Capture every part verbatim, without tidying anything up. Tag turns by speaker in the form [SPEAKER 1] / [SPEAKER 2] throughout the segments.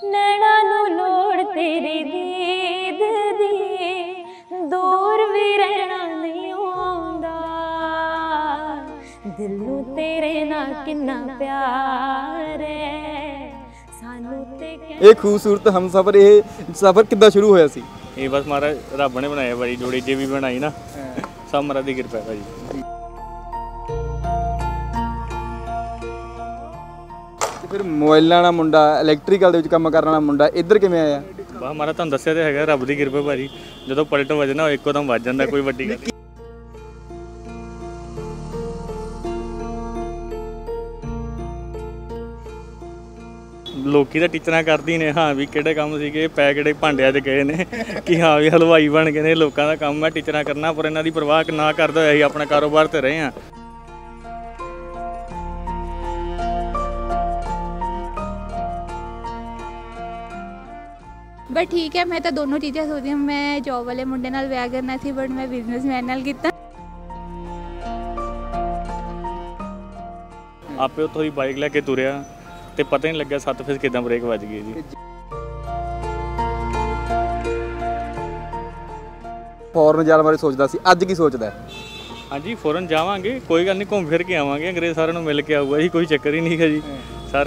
[SPEAKER 1] नैना नू लोड़ तेरी दीद दी दूर भी रहना नहीं आउंदा दिल नू तेरे नाल किन्ना प्यार है सानू ते
[SPEAKER 2] ਇਹ ਖੂਬਸੂਰਤ ਹਮਸਫਰ ਇਹ ਸਫ਼ਰ ਕਿੱਦਾਂ ਸ਼ੁਰੂ ਹੋਇਆ ਸੀ?
[SPEAKER 3] ਇਹ ਬਸ ਮਹਾਰਾਜ ਰੱਬ ਨੇ ਬਣਾਇਆ ਭਾਜੀ, ਜੋੜੀ ਜੇ ਵੀ ਬਣਾਈ ਨਾ ਸਭ ਮਹਾਰਾਜ ਦੀ ਕਿਰਪਾ ਹੈ ਭਾਜੀ।
[SPEAKER 2] ਤੇ ਫਿਰ ਮੋਬਾਈਲਾਂ ਵਾਲਾ ਮੁੰਡਾ, ਇਲੈਕਟ੍ਰੀਕਲ ਦੇ ਵਿੱਚ ਕੰਮ ਕਰਨ ਵਾਲਾ ਮੁੰਡਾ ਇੱਧਰ ਕਿਵੇਂ ਆਇਆ?
[SPEAKER 3] ਬਸ ਮਹਾਰਾਜ ਤੁਹਾਨੂੰ ਦੱਸਿਆ ਤੇ ਹੈਗਾ, ਰੱਬ ਦੀ ਕਿਰਪਾ ਭਾਜੀ। ਜਦੋਂ ਪਲਟ ਵੱਜਣਾ ਇੱਕੋ ਦਮ ਵੱਜ ਜਾਂਦਾ, ਕੋਈ ਵੱਡੀ ਗੱਲ। ਲੋਕੀ ਤਾਂ ਟੀਚਰਾਂ ਕਰਦੀ ਨੇ ਹਾਂ ਵੀ ਕਿਹੜੇ ਕੰਮ ਸੀਗੇ, ਪੈ ਕਿਹੜੇ ਭਾਂਡਿਆਂ 'ਚ ਗਏ ਨੇ ਕਿ ਹਾਂ ਵੀ ਹਲਵਾਈ ਬਣ ਗਏ ਨੇ। ਲੋਕਾਂ ਦਾ ਕੰਮ ਹੈ ਟੀਚਰਾਂ ਕਰਨਾ, ਪਰ ਇਹਨਾਂ ਦੀ ਪਰਵਾਹ ਨਾ ਕਰਦਾ ਹੋਇਆ ਅਸੀਂ ਆਪਣਾ ਕਾਰੋਬਾਰ ਤੇ ਰਹੇ ਹਾਂ।
[SPEAKER 4] बट ठीक है, मैं तो दोनों चीज़ें सोचती हूँ। मैं जॉब वाले मुंडे नाल विआह करना सी, बट मैं बिजनेसमैन नाल कीता।
[SPEAKER 3] ਆਪੇ ਉੱਥੋਂ ਦੀ ਬਾਈਕ ਲੈ ਕੇ ਤੁਰਿਆ ਤੇ ਪਤਾ ਹੀ ਨਹੀਂ ਲੱਗਿਆ ਸੱਤ ਫੇਸ ਕਿੱਦਾਂ ਬ੍ਰੇਕ ਵੱਜ ਗਈ ਜੀ।
[SPEAKER 2] ਫੋਰਨ ਜਾਣ ਬਾਰੇ ਸੋਚਦਾ ਸੀ, ਅੱਜ ਕੀ ਸੋਚਦਾ?
[SPEAKER 3] ਹਾਂਜੀ ਫੌਰਨ ਜਾਵਾਂਗੇ, ਕੋਈ ਗੱਲ ਨਹੀਂ, ਘੁੰਮ ਫਿਰ ਕੇ ਆਵਾਂਗੇ। ਅੰਗਰੇਜ਼ ਸਾਰਿਆਂ ਨੂੰ ਮਿਲ ਕੇ ਆਊਗਾ ਜੀ, ਕੋਈ ਚੱਕਰ ਹੀ ਨਹੀਂ ਹੈ ਜੀ ਸਰ।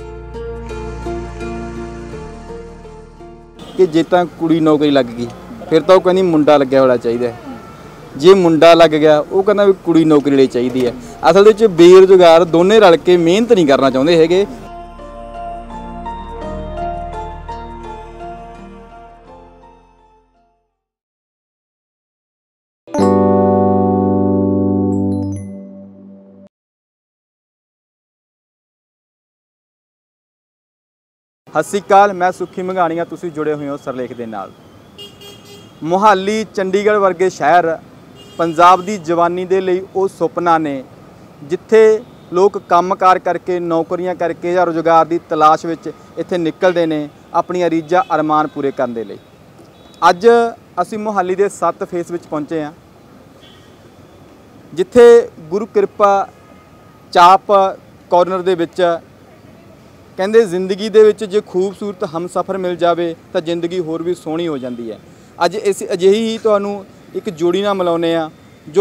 [SPEAKER 2] ਕਿ ਜੇ ਤਾਂ ਕੁੜੀ ਨੌਕਰੀ ਲੱਗ ਗਈ ਫਿਰ ਤਾਂ ਉਹ ਕਹਿੰਦੀ ਮੁੰਡਾ ਲੱਗਿਆ ਹੋਣਾ ਚਾਹੀਦਾ। ਜੇ ਮੁੰਡਾ ਲੱਗ ਗਿਆ ਉਹ ਕਹਿੰਦਾ ਵੀ ਕੁੜੀ ਨੌਕਰੀ ਲਈ ਚਾਹੀਦੀ ਹੈ। ਅਸਲ ਦੇ ਵਿੱਚ ਬੇਰੁਜ਼ਗਾਰ ਦੋਨੇ ਰਲ ਕੇ ਮਿਹਨਤ ਨਹੀਂ ਕਰਨਾ ਚਾਹੁੰਦੇ ਹੈਗੇ। ਸਤਿ ਸ਼੍ਰੀ ਅਕਾਲ, ਮੈਂ ਸੁੱਖੀ ਮੰਘਾਣੀਆ, ਤੁਸੀਂ ਜੁੜੇ ਹੋਏ ਹੋ ਸਰਲੇਖ ਦੇ ਨਾਲ। ਮੁਹਾਲੀ, ਚੰਡੀਗੜ੍ਹ ਵਰਗੇ ਸ਼ਹਿਰ ਪੰਜਾਬ ਦੀ ਜਵਾਨੀ ਦੇ ਲਈ ਉਹ ਸੁਪਨਾ ਨੇ ਜਿੱਥੇ ਲੋਕ ਕੰਮਕਾਰ ਕਰਕੇ, ਨੌਕਰੀਆਂ ਕਰਕੇ ਜਾਂ ਰੁਜ਼ਗਾਰ ਦੀ ਤਲਾਸ਼ ਵਿੱਚ ਇੱਥੇ ਨਿਕਲਦੇ ਨੇ ਆਪਣੀਆਂ ਰੀਝਾਂ ਅਰਮਾਨ ਪੂਰੇ ਕਰਨ ਦੇ ਲਈ। ਅੱਜ ਅਸੀਂ ਮੁਹਾਲੀ ਦੇ ਸੱਤ ਫੇਸ ਵਿੱਚ ਪਹੁੰਚੇ ਹਾਂ, ਜਿੱਥੇ ਗੁਰੂ ਕਿਰਪਾ ਚਾਪ ਕਾਰਨਰ ਦੇ ਵਿੱਚ ਕਹਿੰਦੇ ਜ਼ਿੰਦਗੀ ਦੇ ਵਿੱਚ ਜੇ ਖੂਬਸੂਰਤ ਹਮਸਫਰ ਮਿਲ ਜਾਵੇ ਤਾਂ ਜ਼ਿੰਦਗੀ ਹੋਰ ਵੀ ਸੋਹਣੀ ਹੋ ਜਾਂਦੀ ਹੈ। ਅੱਜ ਇਸ ਅਜਿਹੀ ਹੀ ਤੁਹਾਨੂੰ ਇੱਕ ਜੋੜੀ ਨਾਲ ਮਿਲਾਉਂਦੇ ਆ ਜੋ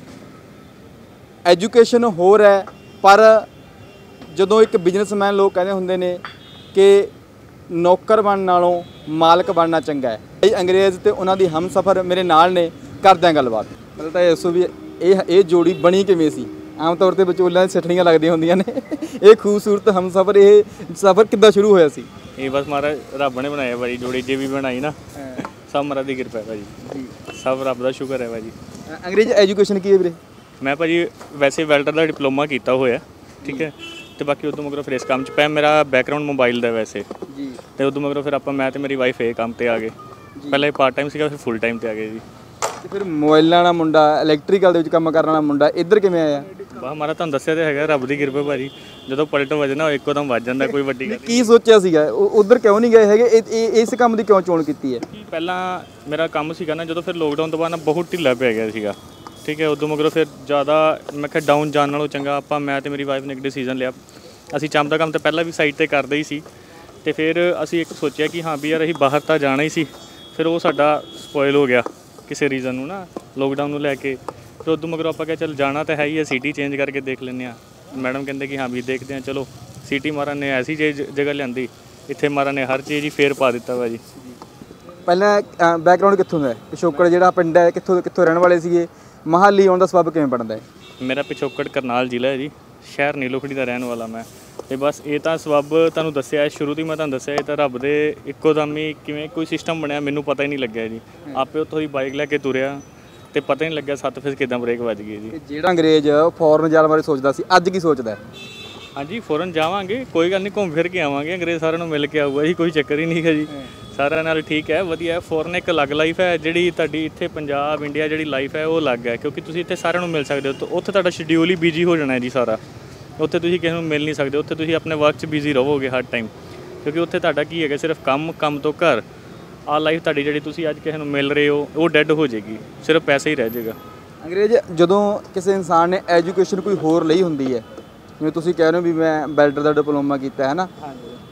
[SPEAKER 2] ਐਜੂਕੇਸ਼ਨ ਹੋਰ ਹੈ, ਪਰ ਜਦੋਂ ਇੱਕ ਬਿਜ਼ਨਸਮੈਨ ਲੋਕ ਕਹਿੰਦੇ ਹੁੰਦੇ ਨੇ ਕਿ ਨੌਕਰ ਬਣਨ ਨਾਲੋਂ ਮਾਲਕ ਬਣਨਾ ਚੰਗਾ ਹੈ। ਇਹ ਅੰਗਰੇਜ਼ ਤੇ ਉਹਨਾਂ ਦੀ ਹਮਸਫਰ ਮੇਰੇ ਨਾਲ ਨੇ, ਕਰਦੇ ਹਾਂ ਗੱਲਬਾਤ। ਮਤਲਬ ਤਾਂ ਦੱਸੋ ਵੀ ਇਹ ਇਹ ਜੋੜੀ ਬਣੀ ਕਿਵੇਂ ਸੀ? ਆਮ ਤੌਰ ਤੇ ਵਿਚੋਲਿਆਂ ਦੀ ਸਿੱਠਣੀਆਂ ਲੱਗਦੀਆਂ ਹੁੰਦੀਆਂ ਨੇ, ਇਹ ਖੂਬਸੂਰਤ ਹਮਸਫਰ ਇਹ ਸਫ਼ਰ ਕਿੱਦਾਂ ਸ਼ੁਰੂ ਹੋਇਆ ਸੀ?
[SPEAKER 3] ਇਹ ਬਸ ਮਹਾਰਾਜ ਰੱਬ ਨੇ ਬਣਾਇਆ ਭਾਜੀ, ਜੋੜੀ ਜੇ ਵੀ ਬਣਾਈ ਨਾ ਸਭ ਮਹਾਰਾਜ ਦੀ ਕਿਰਪਾ ਹੈ ਭਾਜੀ। ਸਭ ਰੱਬ ਦਾ ਸ਼ੁਕਰ ਹੈ ਭਾਜੀ।
[SPEAKER 2] ਅੰਗਰੇਜ਼ ਐਜੂਕੇਸ਼ਨ ਕੀ ਹੈ ਵੀਰੇ?
[SPEAKER 3] ਮੈਂ ਭਾਜੀ ਵੈਸੇ ਵੈਲਡਰ ਦਾ ਡਿਪਲੋਮਾ ਕੀਤਾ ਹੋਇਆ, ਠੀਕ ਹੈ, ਤੇ ਬਾਕੀ ਉਦੋਂ ਮਗਰੋਂ ਫਿਰ ਇਸ ਕੰਮ 'ਚ ਪਿਆ। ਮੇਰਾ ਬੈਕਗਰਾਊਂਡ ਮੋਬਾਈਲ ਦਾ ਵੈਸੇ ਜੀ, ਤੇ ਉਦੋਂ ਮਗਰੋਂ ਫਿਰ ਆਪਾਂ ਮੈਂ ਤੇ ਮੇਰੀ ਵਾਈਫ ਇਹ ਕੰਮ ਤੇ ਆ ਗਏ। ਪਹਿਲਾਂ ਇਹ ਪਾਰਟ ਟਾਈਮ ਸੀਗਾ, ਫਿਰ ਫੁੱਲ ਟਾਈਮ ਤੇ ਆ ਗਏ ਜੀ।
[SPEAKER 2] ਤੇ ਫਿਰ ਮੋਬਾਈਲਾਂ ਵਾਲਾ ਮੁੰਡਾ, ਇਲੈਕਟ੍ਰੀਕਲ ਦੇ ਵਿੱਚ ਕੰਮ ਕਰਨ ਵਾਲਾ ਮੁੰਡਾ ਇੱਧਰ ਕਿਵੇਂ ਆਇਆ?
[SPEAKER 3] ਬਸ ਮਾਰਾ ਤੁਹਾਨੂੰ ਦੱਸਿਆ ਤੇ ਹੈਗਾ, ਰੱਬ ਦੀ ਕਿਰਪਾ ਭਾਜੀ। ਜਦੋਂ ਪਲਟ ਵੱਜਣਾ ਇੱਕੋ ਦਮ ਵੱਜ ਜਾਂਦਾ, ਕੋਈ ਵੱਡੀ ਗੱਲ।
[SPEAKER 2] ਕੀ ਸੋਚਿਆ ਸੀਗਾ ਉੱਧਰ ਕਿਉਂ ਨਹੀਂ ਗਏ ਹੈਗੇ? ਇਸ ਕੰਮ ਦੀ ਕਿਉਂ ਚੋਣ ਕੀਤੀ ਹੈ?
[SPEAKER 3] ਪਹਿਲਾਂ ਮੇਰਾ ਕੰਮ ਸੀਗਾ ਨਾ, ਜਦੋਂ ਫਿਰ ਲੋਕਡਾਊਨ ਤੋਂ ਬਾਅਦ ਨਾ ਬਹੁਤ ਢਿੱਲਾ ਪੈ ਗਿਆ ਸੀਗਾ, ਠੀਕ ਹੈ। ਉਦੋਂ ਮਗਰੋਂ ਫਿਰ ਜ਼ਿਆਦਾ ਮੈਂ ਕਿਹਾ ਡਾਊਨ ਜਾਣ ਨਾਲੋਂ ਚੰਗਾ ਆਪਾਂ, ਮੈਂ ਤੇ ਮੇਰੀ ਵਾਈਫ ਨੇ ਇੱਕ ਡਿਸੀਜਨ ਲਿਆ। ਅਸੀਂ ਚੰਮ ਦਾ ਕੰਮ ਤਾਂ ਪਹਿਲਾਂ ਵੀ ਸਾਈਡ 'ਤੇ ਕਰਦੇ ਹੀ ਸੀ, ਅਤੇ ਫਿਰ ਅਸੀਂ ਇੱਕ ਸੋਚਿਆ ਕਿ ਹਾਂ ਵੀ ਯਾਰ ਅਸੀਂ ਬਾਹਰ ਤਾਂ ਜਾਣਾ ਹੀ ਸੀ। ਫਿਰ ਉਹ ਸਾਡਾ ਸਪੋਇਲ ਹੋ ਗਿਆ ਕਿਸੇ ਰੀਜ਼ਨ ਨੂੰ ਨਾ, ਲੋਕਡਾਊਨ ਨੂੰ ਲੈ ਕੇ। ਫਿਰ ਉਦੋਂ ਮਗਰੋਂ ਆਪਾਂ ਕਿਹਾ ਚੱਲ ਜਾਣਾ ਤਾਂ ਹੈ ਹੀ ਹੈ, ਸਿਟੀ ਚੇਂਜ ਕਰਕੇ ਦੇਖ ਲੈਂਦੇ ਹਾਂ। ਮੈਡਮ ਕਹਿੰਦੇ ਕਿ ਹਾਂ ਵੀ ਦੇਖਦੇ ਹਾਂ, ਚਲੋ। ਸਿਟੀ ਮਹਾਰਾਜ ਨੇ ਐਸੀ ਚੀਜ਼ ਜਗ੍ਹਾ ਲਿਆਂਦੀ, ਇੱਥੇ ਮਹਾਰਾਜ ਨੇ ਹਰ ਚੀਜ਼ ਹੀ ਫੇਰ ਪਾ ਦਿੱਤਾ ਵਾ ਜੀ।
[SPEAKER 2] ਪਹਿਲਾਂ ਬੈਕਗਰਾਊਂਡ ਕਿੱਥੋਂ ਦਾ? ਪਿਛੋਕੜ ਜਿਹੜਾ ਪਿੰਡ ਹੈ, ਕਿੱਥੋਂ ਕਿੱਥੋਂ ਰਹਿਣ ਵਾਲੇ ਸੀਗੇ? ਮੁਹਾਲੀ ਆਉਣ ਦਾ ਸਬੱਬ ਕਿਵੇਂ ਬਣਦਾ ਹੈ?
[SPEAKER 3] ਮੇਰਾ ਪਿਛੋਕੜ ਕਰਨਾਲ ਜ਼ਿਲ੍ਹਾ ਹੈ ਜੀ, ਸ਼ਹਿਰ ਨੀਲੋਖੜੀ ਦਾ ਰਹਿਣ ਵਾਲਾ ਮੈਂ। ਅਤੇ ਬਸ ਇਹ ਤਾਂ ਸਬੱਬ ਤੁਹਾਨੂੰ ਦੱਸਿਆ ਸ਼ੁਰੂ ਤੋਂ ਹੀ, ਮੈਂ ਤੁਹਾਨੂੰ ਦੱਸਿਆ ਇਹ ਤਾਂ ਰੱਬ ਦੇ ਇੱਕੋ ਦਮ ਹੀ ਕਿਵੇਂ ਕੋਈ ਸਿਸਟਮ ਬਣਿਆ, ਮੈਨੂੰ ਪਤਾ ਹੀ ਨਹੀਂ ਲੱਗਿਆ ਜੀ। ਆਪੇ ਉੱਥੋਂ ਦੀ ਬਾਈਕ ਲੈ ਕੇ ਤੁਰਿਆ ਤੇ ਪਤਾ ਹੀ ਨਹੀਂ ਲੱਗਿਆ ਸੱਤ ਫੇਸ ਕਿੱਦਾਂ ਬ੍ਰੇਕ ਵੱਜ ਗਈ ਜੀ।
[SPEAKER 2] ਜਿਹੜਾ ਅੰਗਰੇਜ਼ ਫੋਰਨ ਜਾਣ ਬਾਰੇ ਸੋਚਦਾ ਸੀ, ਅੱਜ ਕੀ ਸੋਚਦਾ?
[SPEAKER 3] ਹਾਂਜੀ ਫੌਰਨ ਜਾਵਾਂਗੇ, ਕੋਈ ਗੱਲ ਨਹੀਂ, ਘੁੰਮ ਫਿਰ ਕੇ ਆਵਾਂਗੇ। ਅੰਗਰੇਜ਼ ਸਾਰਿਆਂ ਨੂੰ ਮਿਲ ਕੇ ਆਊਗਾ ਜੀ, ਕੋਈ ਚੱਕਰ ਹੀ ਨਹੀਂ ਹੈ ਜੀ ਸਾਰਿਆਂ ਨਾਲ। ਠੀਕ ਹੈ, ਵਧੀਆ। ਫੌਰਨ ਇੱਕ ਅਲੱਗ ਲਾਈਫ ਹੈ, ਜਿਹੜੀ ਤੁਹਾਡੀ ਇੱਥੇ ਪੰਜਾਬ ਇੰਡੀਆ ਜਿਹੜੀ ਲਾਈਫ ਹੈ ਉਹ ਅਲੱਗ ਹੈ, ਕਿਉਂਕਿ ਤੁਸੀਂ ਇੱਥੇ ਸਾਰਿਆਂ ਨੂੰ ਮਿਲ ਸਕਦੇ ਹੋ। ਉੱਥੇ ਤੁਹਾਡਾ ਸ਼ਡਿਊਲ ਹੀ ਬਿਜੀ ਹੋ ਜਾਣਾ ਹੈ ਜੀ ਸਾਰਾ। ਉੱਥੇ ਤੁਸੀਂ ਕਿਸੇ ਨੂੰ ਮਿਲ ਨਹੀਂ ਸਕਦੇ, ਉੱਥੇ ਤੁਸੀਂ ਆਪਣੇ ਵਰਕ 'ਚ ਬਿਜ਼ੀ ਰਹੋਗੇ ਹਰ ਟਾਈਮ, ਕਿਉਂਕਿ ਉੱਥੇ ਤੁਹਾਡਾ ਕੀ ਹੈਗਾ, ਸਿਰਫ ਕੰਮ, ਕੰਮ ਤੋਂ ਘਰ। ਆਹ ਲਾਈਫ ਤੁਹਾਡੀ ਜਿਹੜੀ ਤੁਸੀਂ ਅੱਜ ਕਿਸੇ ਨੂੰ ਮਿਲ ਰਹੇ ਹੋ ਉਹ ਡੈਡ ਹੋ ਜਾਏਗੀ, ਸਿਰਫ ਪੈਸਾ ਹੀ ਰਹਿ ਜਾਏਗਾ।
[SPEAKER 2] ਅੰਗਰੇਜ਼ ਜਦੋਂ ਕਿਸੇ ਇਨਸਾਨ ਨੇ ਐਜੂਕੇਸ਼ਨ ਕੋਈ ਹੋਰ ਲਈ ਹੁੰਦੀ ਹੈ, ਜਿਵੇਂ ਤੁਸੀਂ ਕਹਿ ਰਹੇ ਹੋ ਵੀ ਮੈਂ ਵੈਲਡਰ ਦਾ ਡਿਪਲੋਮਾ ਕੀਤਾ ਹੈ ਨਾ,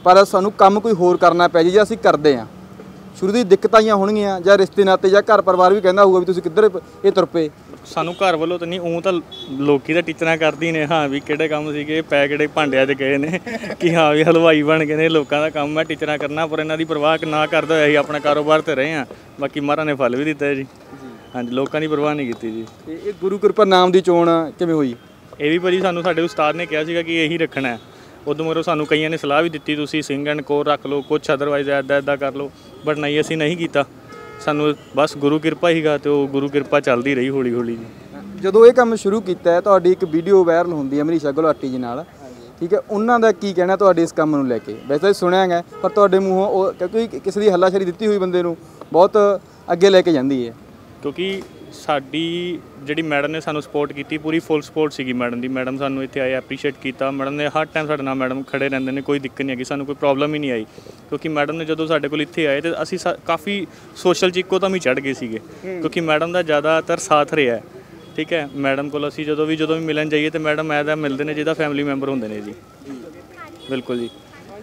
[SPEAKER 2] ਪਰ ਸਾਨੂੰ ਕੰਮ ਕੋਈ ਹੋਰ ਕਰਨਾ ਪੈ ਜੇ ਜੇ ਅਸੀਂ ਕਰਦੇ ਹਾਂ ਸ਼ੁਰੂ ਦੀ ਦਿੱਕਤਾਂ ਆਈਆਂ ਹੋਣਗੀਆਂ ਜਾਂ ਰਿਸ਼ਤੇ ਨਾਤੇ ਜਾਂ ਘਰ ਪਰਿਵਾਰ ਵੀ ਕਹਿੰਦਾ ਹੋਊਗਾ ਵੀ ਤੁਸੀਂ ਕਿੱਧਰ ਇਹ ਤੁਰ ਪਏ।
[SPEAKER 3] ਸਾਨੂੰ ਘਰ ਵੱਲੋਂ ਤਾਂ ਨਹੀਂ, ਉਹ ਤਾਂ ਲੋਕੀ ਤਾਂ ਟੀਚਰਾਂ ਕਰਦੀ ਨੇ ਹਾਂ ਵੀ ਕਿਹੜੇ ਕੰਮ ਸੀਗੇ ਪੈ ਕਿਹੜੇ ਭਾਂਡਿਆਂ 'ਚ ਗਏ ਨੇ ਕਿ ਹਾਂ ਵੀ ਹਲਵਾਈ ਬਣ ਗਏ ਨੇ, ਲੋਕਾਂ ਦਾ ਕੰਮ ਹੈ ਟੀਚਰਾਂ ਕਰਨਾ, ਪਰ ਇਹਨਾਂ ਦੀ ਪਰਵਾਹ ਨਾ ਕਰਦੇ ਹੋਏ ਅਸੀਂ ਆਪਣਾ ਕਾਰੋਬਾਰ ਤੇ ਰਹੇ ਹਾਂ, ਬਾਕੀ ਮਹਾਰਾਜ ਨੇ ਫਲ ਵੀ ਦਿੱਤਾ ਜੀ। ਹਾਂਜੀ, ਲੋਕਾਂ ਦੀ ਪਰਵਾਹ ਨਹੀਂ ਕੀਤੀ ਜੀ।
[SPEAKER 2] ਇਹ ਗੁਰੂ ਕਿਰਪਾ ਨਾਮ ਦੀ ਚੋਣ ਕਿਵੇਂ ਹੋਈ?
[SPEAKER 3] ਇਹ ਵੀ ਭਾਜੀ ਸਾਨੂੰ ਸਾਡੇ ਉਸਤਾਦ ਨੇ ਕਿਹਾ ਸੀਗਾ ਕਿ ਇਹੀ ਰੱਖਣਾ ਹੈ। ਉਦੋਂ ਮਗਰੋਂ ਸਾਨੂੰ ਕਈਆਂ ਨੇ ਸਲਾਹ ਵੀ ਦਿੱਤੀ ਤੁਸੀਂ ਸਿੰਘ ਐਂਡ ਕੋਰ ਰੱਖ ਲਓ, ਕੁਛ ਅਦਰਵਾਈਜ਼ ਇੱਦਾਂ ਇੱਦਾਂ ਕਰ ਲਓ, ਬਟ ਨਹੀਂ ਅਸੀਂ ਨਹੀਂ ਕੀਤਾ। ਸਾਨੂੰ ਬਸ ਗੁਰੂ ਕਿਰਪਾ ਹੀਗਾ ਤੇ ਉਹ ਗੁਰੂ ਕਿਰਪਾ ਚੱਲਦੀ ਰਹੀ ਹੌਲੀ ਹੌਲੀ ਜੀ।
[SPEAKER 2] ਜਦੋਂ ਇਹ ਕੰਮ ਸ਼ੁਰੂ ਕੀਤਾ ਤੁਹਾਡੀ ਇੱਕ ਵੀਡੀਓ ਵਾਇਰਲ ਹੁੰਦੀ ਹੈ ਮਨੀਸ਼ਾ ਗੁਲਾਟੀ ਜੀ ਨਾਲ, ਠੀਕ ਹੈ, ਉਹਨਾਂ ਦਾ ਕੀ ਕਹਿਣਾ ਤੁਹਾਡੇ ਇਸ ਕੰਮ ਨੂੰ ਲੈ ਕੇ? ਵੈਸੇ ਤਾਂ ਸੁਣਿਆ ਹੈ ਪਰ ਤੁਹਾਡੇ ਮੂੰਹੋਂ ਉਹ ਕਿਉਂਕਿ ਕਿਸੇ ਦੀ ਹੱਲਾਸ਼ੇਰੀ ਦਿੱਤੀ ਹੋਈ ਬੰਦੇ ਨੂੰ ਬਹੁਤ ਅੱਗੇ ਲੈ ਕੇ ਜਾਂਦੀ ਹੈ।
[SPEAKER 3] ਕਿਉਂਕਿ ਸਾਡੀ ਜਿਹੜੀ ਮੈਡਮ ਨੇ ਸਾਨੂੰ ਸਪੋਰਟ ਕੀਤੀ, ਪੂਰੀ ਫੁੱਲ ਸਪੋਰਟ ਸੀਗੀ ਮੈਡਮ ਦੀ। ਮੈਡਮ ਸਾਨੂੰ ਇੱਥੇ ਆਏ ਐਪਰੀਸ਼ੀਏਟ ਕੀਤਾ, ਮੈਡਮ ਨੇ ਹਰ ਟਾਈਮ ਸਾਡੇ ਨਾਲ ਮੈਡਮ ਖੜੇ ਰਹਿੰਦੇ ਨੇ, ਕੋਈ ਦਿੱਕਤ ਨਹੀਂ ਹੈਗੀ, ਸਾਨੂੰ ਕੋਈ ਪ੍ਰੋਬਲਮ ਹੀ ਨਹੀਂ ਆਈ। ਕਿਉਂਕਿ ਮੈਡਮ ਨੇ ਜਦੋਂ ਸਾਡੇ ਕੋਲ ਇੱਥੇ ਆਏ ਤੇ ਅਸੀਂ ਕਾਫੀ ਸੋਸ਼ਲ 'ਚ ਇੱਕੋ ਦਮ ਹੀ ਚੜ੍ਹ ਗਏ ਸੀਗੇ, ਕਿਉਂਕਿ ਮੈਡਮ ਦਾ ਜ਼ਿਆਦਾਤਰ ਸਾਥ ਰਿਹਾ। ਠੀਕ ਹੈ, ਮੈਡਮ ਕੋਲ ਅਸੀਂ ਜਦੋਂ ਵੀ ਜਦੋਂ ਵੀ ਮਿਲਣ ਜਾਈਏ ਤਾਂ ਮੈਡਮ ਐਦਾ ਮਿਲਦੇ ਨੇ ਜਿਹਦਾ ਫੈਮਿਲੀ ਮੈਂਬਰ ਹੁੰਦੇ ਨੇ ਜੀ। ਬਿਲਕੁਲ ਜੀ।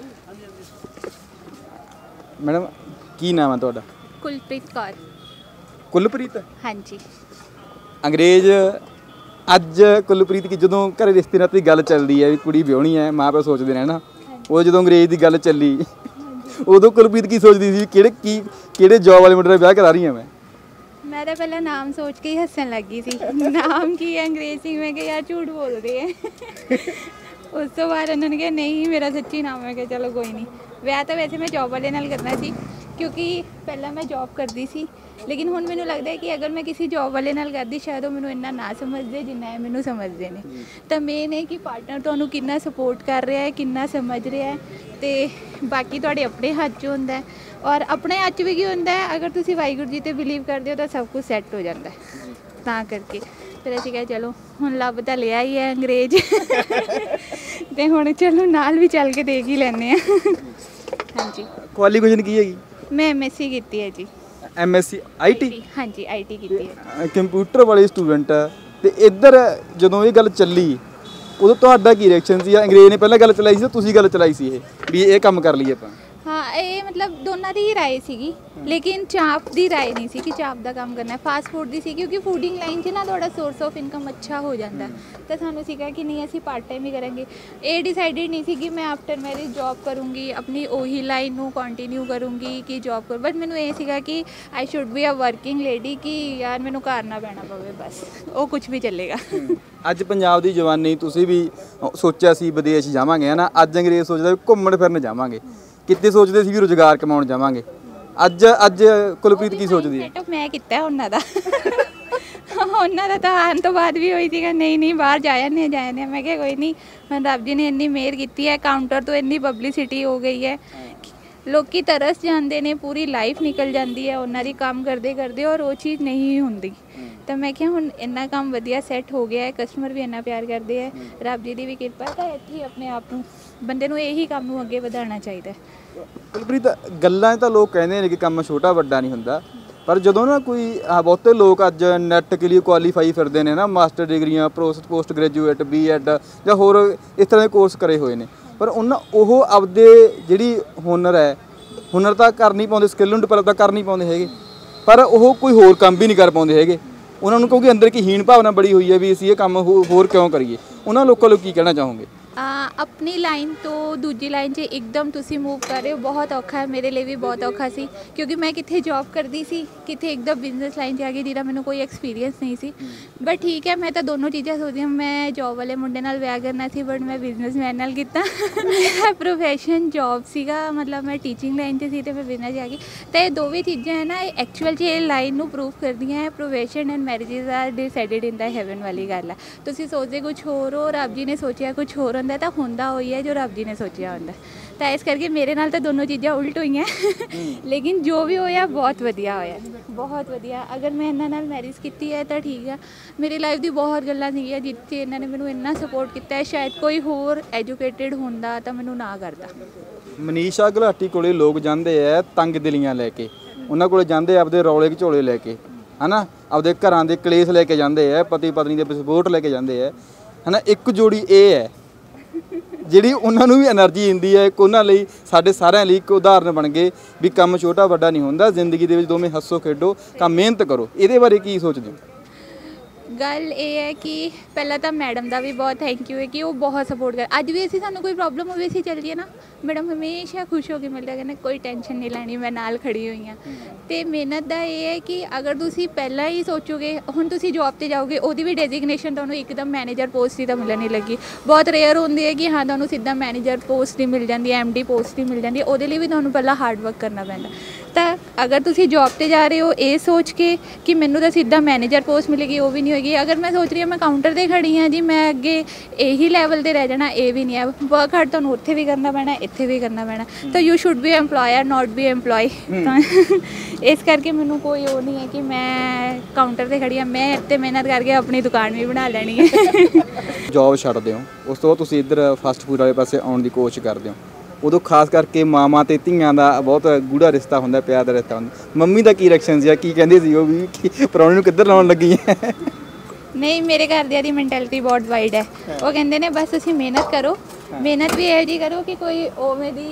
[SPEAKER 2] ਮੈਡਮ ਕੀ ਨਾਮ ਹੈ ਤੁਹਾਡਾ?
[SPEAKER 4] ਕੁਲਪ੍ਰੀਤ ਕੌਰ।
[SPEAKER 2] ਕੁਲਪ੍ਰੀਤ?
[SPEAKER 4] ਹਾਂਜੀ।
[SPEAKER 2] ਅੰਗਰੇਜ਼ ਅੱਜ ਕੁਲਪ੍ਰੀਤ ਕੀ ਜਦੋਂ ਘਰੇ ਰਿਸ਼ਤੇ ਨਾਤੇ ਦੀ ਗੱਲ ਚੱਲਦੀ ਹੈ ਵੀ ਕੁੜੀ ਵਿਆਹਣੀ ਹੈ, ਮਾਂ ਪਿਓ ਸੋਚਦੇ ਨੇ ਨਾ, ਉਹ ਜਦੋਂ ਅੰਗਰੇਜ਼ ਦੀ ਗੱਲ ਚੱਲੀ ਉਦੋਂ ਕੁਲਪ੍ਰੀਤ ਕੀ ਸੋਚਦੀ ਸੀ? ਕਿਹੜੇ ਕੀ ਕਿਹੜੇ ਜੋਬ ਵਾਲੇ ਮੁੰਡੇ ਦਾ ਵਿਆਹ ਕਰਾ ਰਹੀ ਹਾਂ ਮੈਂ?
[SPEAKER 4] ਮੈਂ ਤਾਂ ਪਹਿਲਾਂ ਨਾਮ ਸੋਚ ਕੇ ਹੀ ਹੱਸਣ ਲੱਗੀ ਸੀ, ਨਾਮ ਕੀ ਹੈ ਅੰਗਰੇਜ਼ ਸਿੰਘ, ਮੈਂ ਕਿਹਾ ਯਾਰ ਝੂਠ ਬੋਲਦੇ ਹੈ। ਉਸ ਤੋਂ ਬਾਅਦ ਉਹਨਾਂ ਨੇ ਕਿਹਾ ਨਹੀਂ ਮੇਰਾ ਸੱਚੀ ਨਾਮ ਹੈ। ਕਿ ਚਲੋ ਕੋਈ ਨਹੀਂ। ਵਿਆਹ ਤਾਂ ਵੈਸੇ ਮੈਂ ਜੋਬ ਵਾਲੇ ਨਾਲ ਕਰਨਾ ਸੀ, ਕਿਉਂਕਿ ਪਹਿਲਾਂ ਮੈਂ ਜੋਬ ਕਰਦੀ ਸੀ, ਲੇਕਿਨ ਹੁਣ ਮੈਨੂੰ ਲੱਗਦਾ ਹੈ ਕਿ ਅਗਰ ਮੈਂ ਕਿਸੇ ਜੋਬ ਵਾਲੇ ਨਾਲ ਕਰਦੀ ਸ਼ਾਇਦ ਉਹ ਮੈਨੂੰ ਇੰਨਾ ਨਾ ਸਮਝਦੇ ਜਿੰਨਾ ਇਹ ਮੈਨੂੰ ਸਮਝਦੇ ਨੇ। ਤਾਂ ਮੇਨ ਹੈ ਕਿ ਪਾਰਟਨਰ ਤੁਹਾਨੂੰ ਕਿੰਨਾ ਸਪੋਰਟ ਕਰ ਰਿਹਾ ਹੈ, ਕਿੰਨਾ ਸਮਝ ਰਿਹਾ ਹੈ, ਅਤੇ ਬਾਕੀ ਤੁਹਾਡੇ ਆਪਣੇ ਹੱਥ 'ਚ ਹੁੰਦਾ ਹੈ। ਔਰ ਆਪਣੇ ਹੱਥ 'ਚ ਵੀ ਕੀ ਹੁੰਦਾ ਹੈ, ਅਗਰ ਤੁਸੀਂ ਵਾਹਿਗੁਰੂ ਜੀ 'ਤੇ ਬਿਲੀਵ ਕਰਦੇ ਹੋ ਤਾਂ ਸਭ ਕੁਝ ਸੈੱਟ ਹੋ ਜਾਂਦਾ ਹੈ। ਤਾਂ ਕਰਕੇ ਫਿਰ ਅਸੀਂ ਕਿਹਾ ਚਲੋ ਹੁਣ ਲੱਭ ਤਾਂ ਲਿਆ ਹੀ ਹੈ ਅੰਗਰੇਜ਼ ਅਤੇ ਹੁਣ ਚਲੋ ਨਾਲ ਵੀ ਚੱਲ ਕੇ ਦੇਖ ਹੀ ਲੈਂਦੇ ਹਾਂ। ਹਾਂਜੀ।
[SPEAKER 2] ਕੁਆਲੀਫਿਕੇਸ਼ਨ ਕੀ ਹੈਗੀ?
[SPEAKER 4] ਮੈਂ ਐਮ ਐਸ ਸੀ ਕੀਤੀ ਹੈ ਜੀ।
[SPEAKER 2] M S C I T?
[SPEAKER 4] ਹਾਂਜੀ, ਆਈ ਟੀ ਕੀਤੀ ਹੈ।
[SPEAKER 2] ਕੰਪਿਊਟਰ ਵਾਲੇ ਸਟੂਡੈਂਟ ਅਤੇ ਇੱਧਰ ਜਦੋਂ ਇਹ ਗੱਲ ਚੱਲੀ ਉਦੋਂ ਤੁਹਾਡਾ ਕੀ ਰਿਐਕਸ਼ਨ ਸੀ? ਅੰਗਰੇਜ਼ ਨੇ ਪਹਿਲਾਂ ਗੱਲ ਚਲਾਈ ਸੀ ਤੁਸੀਂ ਗੱਲ ਚਲਾਈ ਸੀ ਇਹ ਵੀ ਇਹ ਕੰਮ ਕਰ ਲਈਏ ਆਪਾਂ?
[SPEAKER 4] ਹਾਂ, ਇਹ ਮਤਲਬ ਦੋਨਾਂ ਦੀ ਹੀ ਰਾਏ ਸੀਗੀ, ਲੇਕਿਨ ਚਾਪ ਦੀ ਰਾਏ ਨਹੀਂ ਸੀ ਕਿ ਚਾਪ ਦਾ ਕੰਮ ਕਰਨਾ, ਫਾਸਟ ਫੂਡ ਦੀ ਸੀ, ਕਿਉਂਕਿ ਫੂਡਿੰਗ ਲਾਈਨ 'ਚ ਨਾ ਤੁਹਾਡਾ ਸੋਰਸ ਆਫ ਇਨਕਮ ਅੱਛਾ ਹੋ ਜਾਂਦਾ। ਤਾਂ ਸਾਨੂੰ ਸੀਗਾ ਕਿ ਨਹੀਂ ਅਸੀਂ ਪਾਰਟ ਟਾਈਮ ਹੀ ਕਰਾਂਗੇ। ਇਹ ਡਿਸਾਈਡਡ ਨਹੀਂ ਸੀ ਕਿ ਮੈਂ ਆਫਟਰ ਮੈਰਿਜ ਜੋਬ ਕਰੂੰਗੀ, ਆਪਣੀ ਉਹੀ ਲਾਈਨ ਨੂੰ ਕੰਟੀਨਿਊ ਕਰੂੰਗੀ ਕਿ ਜੋਬ ਕਰ, ਬਟ ਮੈਨੂੰ ਇਹ ਸੀਗਾ ਕਿ I should be a working lady, ਕਿ ਯਾਰ ਮੈਨੂੰ ਘਰ ਨਾ ਬਹਿਣਾ ਪਵੇ, ਬਸ ਉਹ ਕੁਝ ਵੀ ਚੱਲੇਗਾ।
[SPEAKER 2] ਅੱਜ ਪੰਜਾਬ ਦੀ ਜਵਾਨੀ ਤੁਸੀਂ ਵੀ ਸੋਚਿਆ ਸੀ ਵਿਦੇਸ਼ ਜਾਵਾਂਗੇ ਹੈ ਨਾ, ਅੱਜ ਅੰਗਰੇਜ਼ ਸੋਚਦਾ ਵੀ ਘੁੰਮਣ ਫਿਰਨ ਜਾਵਾਂਗੇ, ਕਿਤੇ ਸੋਚਦੇ ਸੀ ਵੀ ਰੁਜ਼ਗਾਰ ਕਮਾਉਣ ਜਾਵਾਂਗੇ। ਅੱਜ ਅੱਜ ਕੁਲਪ੍ਰੀਤ ਕੀ ਸੋਚਦੀ ਹੈ?
[SPEAKER 4] ਮੈਂ ਕੀਤਾ ਉਹਨਾਂ ਦਾ ਉਹਨਾਂ ਦਾ ਤਾਂ ਆਉਣ ਤੋਂ ਬਾਅਦ ਵੀ ਹੋਈ ਸੀਗਾ ਨਹੀਂ ਨਹੀਂ ਬਾਹਰ ਜਾ ਜਾਂਦੇ ਜਾ ਜਾਂਦੇ। ਮੈਂ ਕਿਹਾ ਕੋਈ ਨਹੀਂ, ਹੁਣ ਰੱਬ ਜੀ ਨੇ ਇੰਨੀ ਮਿਹਰ ਕੀਤੀ ਹੈ, ਕਾਊਂਟਰ ਤੋਂ ਇੰਨੀ ਪਬਲਿਸਿਟੀ ਹੋ ਗਈ ਹੈ, ਲੋਕੀ ਤਰਸ ਜਾਂਦੇ ਨੇ, ਪੂਰੀ ਲਾਈਫ ਨਿਕਲ ਜਾਂਦੀ ਹੈ ਉਹਨਾਂ ਦੀ ਕੰਮ ਕਰਦੇ ਕਰਦੇ, ਔਰ ਉਹ ਚੀਜ਼ ਨਹੀਂ ਹੁੰਦੀ। ਤਾਂ ਮੈਂ ਕਿਹਾ ਹੁਣ ਇੰਨਾ ਕੰਮ ਵਧੀਆ ਸੈੱਟ ਹੋ ਗਿਆ ਹੈ, ਕਸਟਮਰ ਵੀ ਇੰਨਾ ਪਿਆਰ ਕਰਦੇ ਹੈ, ਰੱਬ ਜੀ ਦੀ ਵੀ ਕਿਰਪਾ, ਤਾਂ ਇੱਥੇ ਹੀ ਆਪਣੇ ਆਪ ਨੂੰ ਬੰਦੇ ਨੂੰ ਇਹੀ ਕੰਮ ਨੂੰ ਅੱਗੇ ਵਧਾਉਣਾ ਚਾਹੀਦਾ।
[SPEAKER 2] ਕੁਲਪ੍ਰੀਤ ਗੱਲਾਂ ਤਾਂ ਲੋਕ ਕਹਿੰਦੇ ਨੇ ਕਿ ਕੰਮ ਛੋਟਾ ਵੱਡਾ ਨਹੀਂ ਹੁੰਦਾ, ਪਰ ਜਦੋਂ ਨਾ ਕੋਈ ਬਹੁਤੇ ਲੋਕ ਅੱਜ ਨੈਟ ਕੇ ਲਈ ਕੁਆਲੀਫਾਈ ਫਿਰਦੇ ਨੇ ਨਾ, ਮਾਸਟਰ ਡਿਗਰੀਆਂ, post post graduate, B Ed ਜਾਂ ਹੋਰ ਇਸ ਤਰ੍ਹਾਂ ਦੇ ਕੋਰਸ ਕਰੇ ਹੋਏ ਨੇ, ਪਰ ਉਹਨਾਂ ਉਹ ਆਪਦੇ ਜਿਹੜੀ ਹੁਨਰ ਹੈ ਹੁਨਰ ਤਾਂ ਕਰ ਨਹੀਂ ਪਾਉਂਦੇ, ਸਕਿੱਲ ਨੂੰ ਡਿਵੈਲਪ ਤਾਂ ਕਰ ਨਹੀਂ ਪਾਉਂਦੇ ਹੈਗੇ, ਪਰ ਉਹ ਕੋਈ ਹੋਰ ਕੰਮ ਵੀ ਨਹੀਂ ਕਰ ਪਾਉਂਦੇ ਹੈਗੇ। ਉਹਨਾਂ ਨੂੰ ਕਿਉਂਕਿ ਅੰਦਰ ਇੱਕ ਹੀਣ ਭਾਵਨਾ ਬੜੀ ਹੋਈ ਹੈ ਵੀ ਅਸੀਂ ਇਹ ਕੰਮ ਹੋਰ ਕਿਉਂ ਕਰੀਏ। ਉਹਨਾਂ ਲੋਕਾਂ ਨੂੰ ਕੀ ਕਹਿਣਾ ਚਾਹੋਗੇ?
[SPEAKER 4] ਆਪਣੀ ਲਾਈਨ ਤੋਂ ਦੂਜੀ ਲਾਈਨ 'ਚ ਇੱਕਦਮ ਤੁਸੀਂ ਮੂਵ ਕਰ ਰਹੇ ਹੋ, ਬਹੁਤ ਔਖਾ ਹੈ, ਮੇਰੇ ਲਈ ਵੀ ਬਹੁਤ ਔਖਾ ਸੀ, ਕਿਉਂਕਿ ਮੈਂ ਕਿੱਥੇ ਜੌਬ ਕਰਦੀ ਸੀ, ਕਿੱਥੇ ਇੱਕਦਮ ਬਿਜ਼ਨਸ ਲਾਈਨ 'ਚ ਆ ਗਈ ਜਿਹਦਾ ਮੈਨੂੰ ਕੋਈ ਐਕਸਪੀਰੀਅੰਸ ਨਹੀਂ ਸੀ। ਬਟ ਠੀਕ ਹੈ, ਮੈਂ ਤਾਂ ਦੋਨੋਂ ਚੀਜ਼ਾਂ ਸੋਚਦੀ ਹਾਂ। ਮੈਂ ਜੌਬ ਵਾਲੇ ਮੁੰਡੇ ਨਾਲ ਵਿਆਹ ਕਰਨਾ ਸੀ, ਬਟ ਮੈਂ ਬਿਜ਼ਨਸਮੈਨ ਨਾਲ ਕੀਤਾ। ਮੇਰਾ ਪ੍ਰੋਫੈਸ਼ਨ ਜੌਬ ਸੀਗਾ, ਮਤਲਬ ਮੈਂ ਟੀਚਿੰਗ ਲਾਈਨ 'ਚ ਸੀ ਅਤੇ ਮੈਂ ਬਿਜ਼ਨਸ 'ਚ ਆ ਗਈ। ਤਾਂ ਇਹ ਦੋਵੇਂ ਚੀਜ਼ਾਂ ਹੈ ਨਾ, ਇਹ ਐਕਚੁਅਲ 'ਚ ਇਹ ਲਾਈਨ ਨੂੰ ਪ੍ਰੂਵ ਕਰਦੀਆਂ ਹੈ। Profession and marriages are decided in the heaven ਵਾਲੀ ਗੱਲ ਹੈ। ਤੁਸੀਂ ਸੋਚਦੇ ਕੁਛ ਹੋਰ ਹੋ, ਰੱਬ ਜੀ ਨੇ ਸੋਚਿਆ ਕੁਛ ਹੋਰ ਹੁੰਦਾ, ਤਾਂ ਹੁੰਦਾ ਹੋਈ ਹੈ ਜੋ ਰੱਬ ਜੀ ਨੇ ਸੋਚਿਆ ਹੁੰਦਾ। ਤਾਂ ਇਸ ਕਰਕੇ ਮੇਰੇ ਨਾਲ ਤਾਂ ਦੋਨੋਂ ਚੀਜ਼ਾਂ ਉਲਟ ਹੋਈਆਂ, ਲੇਕਿਨ ਜੋ ਵੀ ਹੋਇਆ ਬਹੁਤ ਵਧੀਆ ਹੋਇਆ, ਬਹੁਤ ਵਧੀਆ। ਅਗਰ ਮੈਂ ਇਹਨਾਂ ਨਾਲ ਮੈਰਿਜ ਕੀਤੀ ਹੈ ਤਾਂ ਠੀਕ ਆ। ਮੇਰੀ ਲਾਈਫ ਦੀ ਬਹੁਤ ਗੱਲਾਂ ਸੀਗੀਆਂ ਜਿੱਥੇ ਇਹਨਾਂ ਨੇ ਮੈਨੂੰ ਇੰਨਾ ਸਪੋਰਟ ਕੀਤਾ ਹੈ, ਸ਼ਾਇਦ ਕੋਈ ਹੋਰ ਐਜੂਕੇਟਿਡ ਹੁੰਦਾ ਤਾਂ ਮੈਨੂੰ ਨਾ ਕਰਦਾ।
[SPEAKER 2] ਮਨੀਸ਼ਾ ਗੁਲਾਟੀ ਕੋਲੇ ਲੋਕ ਜਾਂਦੇ ਆ ਤੰਗ ਦਿਲੀਆਂ ਲੈ ਕੇ, ਉਹਨਾਂ ਕੋਲੇ ਜਾਂਦੇ ਆਪਦੇ ਰੌਲੇ ਝੋਲੇ ਲੈ ਕੇ, ਹੈ ਨਾ, ਆਪਦੇ ਘਰਾਂ ਦੇ ਕਲੇਸ਼ ਲੈ ਕੇ ਜਾਂਦੇ ਆ, ਪਤੀ ਪਤਨੀ ਦੇ ਸਪੋਰਟ ਲੈ ਕੇ ਜਾਂਦੇ ਆ, ਹੈ ਨਾ। ਇੱਕ ਜੋੜੀ ਇਹ ਹੈ ਜਿਹੜੀ ਉਹਨਾਂ ਨੂੰ ਵੀ એનર્ਜੀ ਦਿੰਦੀ ਹੈ। ਇੱਕ ਉਹਨਾਂ ਲਈ ਸਾਡੇ ਸਾਰਿਆਂ ਲਈ ਇੱਕ ਉਦਾਹਰਨ ਬਣ ਗਏ ਵੀ ਕੰਮ ਛੋਟਾ ਵੱਡਾ ਨਹੀਂ ਹੁੰਦਾ, ਜ਼ਿੰਦਗੀ ਦੇ ਵਿੱਚ ਦੋਵੇਂ ਹੱਸੋ ਖੇਡੋ, ਕੰਮ ਮਿਹਨਤ ਕਰੋ। ਇਹਦੇ ਬਾਰੇ ਕੀ ਸੋਚਦੇ ਹੋ?
[SPEAKER 4] ਗੱਲ ਇਹ ਹੈ ਕਿ ਪਹਿਲਾਂ ਤਾਂ ਮੈਡਮ ਦਾ ਵੀ ਬਹੁਤ ਥੈਂਕ ਯੂ ਹੈ ਕਿ ਉਹ ਬਹੁਤ ਸਪੋਰਟ ਕਰ। ਅੱਜ ਵੀ ਅਸੀਂ ਸਾਨੂੰ ਕੋਈ ਪ੍ਰੋਬਲਮ ਹੋਵੇ ਅਸੀਂ ਚੱਲ ਜਾਈਏ ਨਾ, ਮੈਡਮ ਹਮੇਸ਼ਾ ਖੁਸ਼ ਹੋ ਕੇ ਮਿਲਦਾ, ਕਹਿੰਦੇ ਕੋਈ ਟੈਨਸ਼ਨ ਨਹੀਂ ਲੈਣੀ, ਮੈਂ ਨਾਲ ਖੜੀ ਹੋਈ ਹਾਂ। ਅਤੇ ਮਿਹਨਤ ਦਾ ਇਹ ਹੈ ਕਿ ਅਗਰ ਤੁਸੀਂ ਪਹਿਲਾਂ ਹੀ ਸੋਚੋਗੇ, ਹੁਣ ਤੁਸੀਂ ਜੋਬ 'ਤੇ ਜਾਓਗੇ, ਉਹਦੀ ਵੀ ਡੈਜ਼ਿਗਨੇਸ਼ਨ ਤੁਹਾਨੂੰ ਇੱਕਦਮ ਮੈਨੇਜਰ ਪੋਸਟ ਹੀ ਤਾਂ ਮਿਲਣ ਨਹੀਂ ਲੱਗੀ। ਬਹੁਤ ਰੇਅਰ ਹੁੰਦੀ ਹੈ ਕਿ ਹਾਂ ਤੁਹਾਨੂੰ ਸਿੱਧਾ ਮੈਨੇਜਰ ਪੋਸਟ ਹੀ ਮਿਲ ਜਾਂਦੀ ਹੈ, ਐਮ ਡੀ ਪੋਸਟ ਹੀ ਮਿਲ ਜਾਂਦੀ ਹੈ। ਉਹਦੇ ਲਈ ਵੀ ਤੁਹਾਨੂੰ ਪਹਿਲਾਂ ਹਾਰਡ ਵਰਕ ਕਰਨਾ ਪੈਂਦਾ। ਤਾਂ ਅਗਰ ਤੁਸੀਂ ਜੋਬ 'ਤੇ ਜਾ ਰਹੇ ਹੋ ਇਹ ਸੋਚ ਕੇ ਕਿ ਮੈਨੂੰ ਤਾਂ ਸਿੱਧਾ ਮੈਨੇਜਰ ਪੋਸਟ ਮਿਲੇਗੀ, ਉਹ ਵੀ ਨਹੀਂ ਹੋਏਗੀ। ਅਗਰ ਮੈਂ ਸੋਚ ਰਹੀ ਹਾਂ ਮੈਂ ਕਾਊਂਟਰ 'ਤੇ ਖੜੀ ਹਾਂ ਜੀ, ਮੈਂ ਅੱਗੇ ਇਹੀ ਲੈਵਲ 'ਤੇ ਰਹਿ ਜਾਣਾ, ਇਹ ਵੀ ਨਹੀਂ ਹੈ। ਵਰਕ ਹਾਰਡ ਤੁਹਾਨੂੰ ਉੱਥੇ ਵੀ ਕਰਨਾ ਪੈਣਾ, ਇੱਥੇ ਵੀ ਕਰਨਾ ਪੈਣਾ। ਤਾਂ you should be employer not be employee. ਤਾਂ ਇਸ ਕਰਕੇ ਮੈਨੂੰ ਕੋਈ ਉਹ ਨਹੀਂ ਹੈ ਕਿ ਮੈਂ ਕਾਊਂਟਰ 'ਤੇ ਖੜੀ ਹਾਂ, ਮੈਂ ਇੱਥੇ ਮਿਹਨਤ ਕਰਕੇ ਆਪਣੀ ਦੁਕਾਨ ਵੀ ਬਣਾ ਲੈਣੀ ਹੈ।
[SPEAKER 2] ਜੋਬ ਛੱਡਦੇ ਹੋ, ਉਸ ਤੋਂ ਬਾਅਦ ਤੁਸੀਂ ਇੱਧਰ ਫਾਸਟ ਫੂਡ ਵਾਲੇ ਪਾਸੇ ਆਉਣ ਦੀ ਕੋਸ਼ਿਸ਼ ਕਰਦੇ ਹੋ। ਉਦੋਂ ਖਾਸ ਕਰਕੇ ਮਾਵਾਂ ਅਤੇ ਧੀਆਂ ਦਾ ਬਹੁਤ ਗੂੜਾ ਰਿਸ਼ਤਾ ਹੁੰਦਾ, ਪਿਆਰ ਦਾ ਰਿਸ਼ਤਾ ਹੁੰਦਾ। ਮੰਮੀ ਦਾ ਕੀ ਰਿਐਕਸ਼ਨ ਸੀ, ਕੀ ਕਹਿੰਦੇ ਸੀ ਉਹ ਵੀ ਕਿ ਪ੍ਰਾਹੁਣੇ ਨੂੰ ਕਿੱਧਰ ਲਾਉਣ ਲੱਗੀ ਹੈ?
[SPEAKER 4] ਨਹੀਂ, ਮੇਰੇ ਘਰਦਿਆਂ ਦੀ ਮੈਂਟੈਲਿਟੀ ਬਹੁਤ ਵਾਈਡ ਹੈ। ਉਹ ਕਹਿੰਦੇ ਨੇ ਬਸ ਤੁਸੀਂ ਮਿਹਨਤ ਕਰੋ, ਮਿਹਨਤ ਵੀ ਇਹੋ ਜਿਹੀ ਕਰੋ ਕਿ ਕੋਈ ਉਵੇਂ ਦੀ